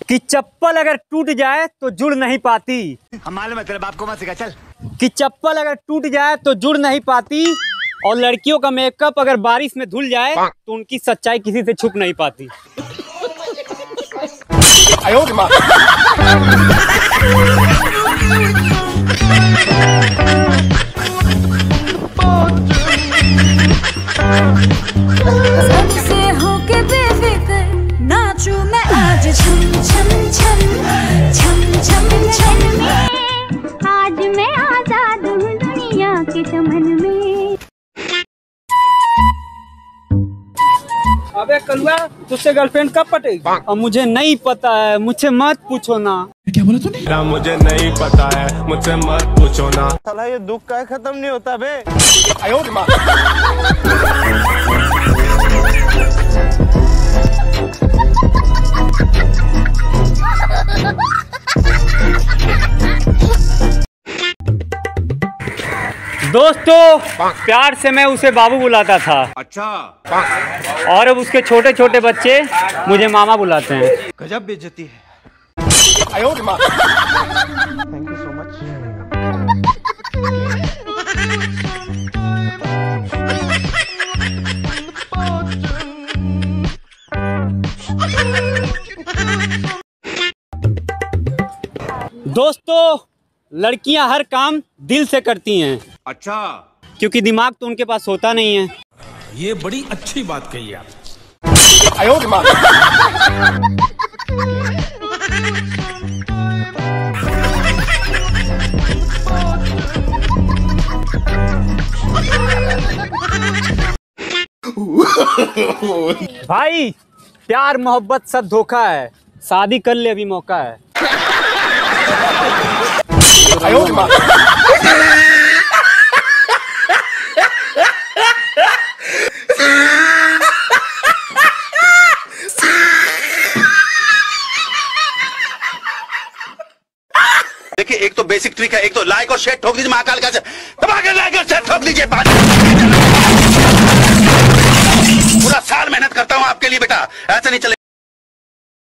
कि चप्पल अगर टूट जाए तो जुड़ नहीं पाती। हमारे मतलब आपको मत सिखा चल। कि चप्पल अगर टूट जाए तो जुड़ नहीं पाती, और लड़कियों का मेकअप अगर बारिश में धुल जाए तो उनकी सच्चाई किसी से छुप नहीं पाती। सबसे होके बेफिक्र नाचूं मैं आज छम छम छम छम छम छम। आज मैं आजाद हूँ दुनिया के चमन में। अबे कलुआ, तुझसे गर्लफ्रेंड कब पटेगी? अब मुझे नहीं पता है, मुझसे मत पूछो ना। क्या बोला तूने? मुझे नहीं पता है, मुझसे मत पूछो ना। साला ये दुख का खत्म नहीं होता बे। दोस्तों, प्यार से मैं उसे बाबू बुलाता था। अच्छा। और अब उसके छोटे छोटे बच्चे मुझे मामा बुलाते हैं। गजब बेइज्जती है। Thank you so much. दोस्तों, लड़कियां हर काम दिल से करती हैं। अच्छा। क्योंकि दिमाग तो उनके पास होता नहीं है। ये बड़ी अच्छी बात कही आप। भाई, प्यार मोहब्बत सब धोखा है, शादी कर ले अभी मौका है। देखिए, एक तो बेसिक ट्रिक है, एक तो लाइक और शेयर ठोक दीजिए महाकाल का। दबा के लाइक और शेयर ठोक दीजिए। पूरा साल मेहनत करता हूं आपके लिए बेटा, ऐसा नहीं चले।